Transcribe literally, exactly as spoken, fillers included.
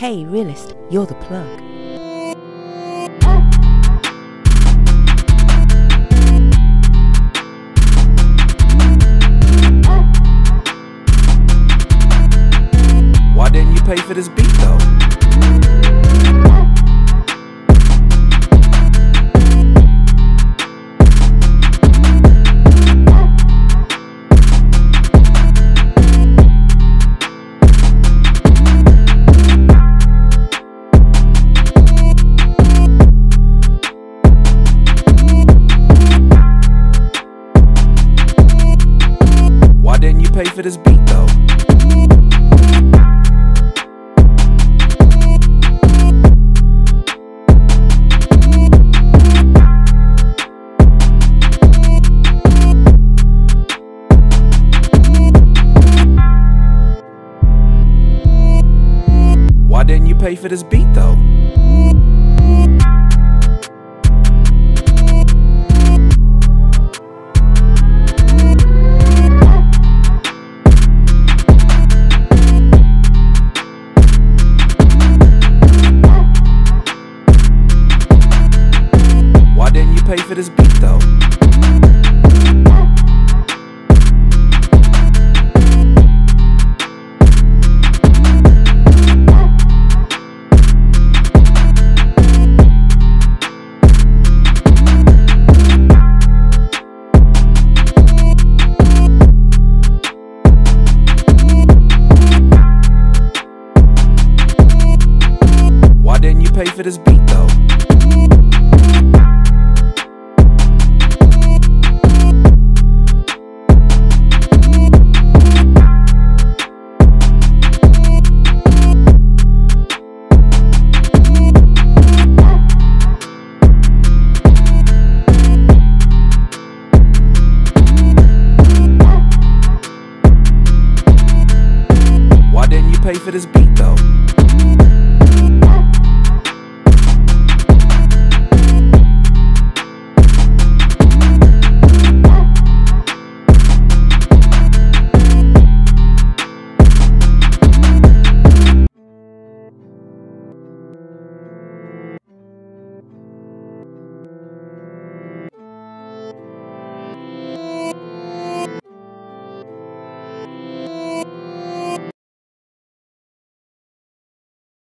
K Realist, you're the plug. Why didn't you pay for this beat though? Why didn't you pay for this beat though? Why didn't you pay for this beat though? Why didn't you pay for this beat though?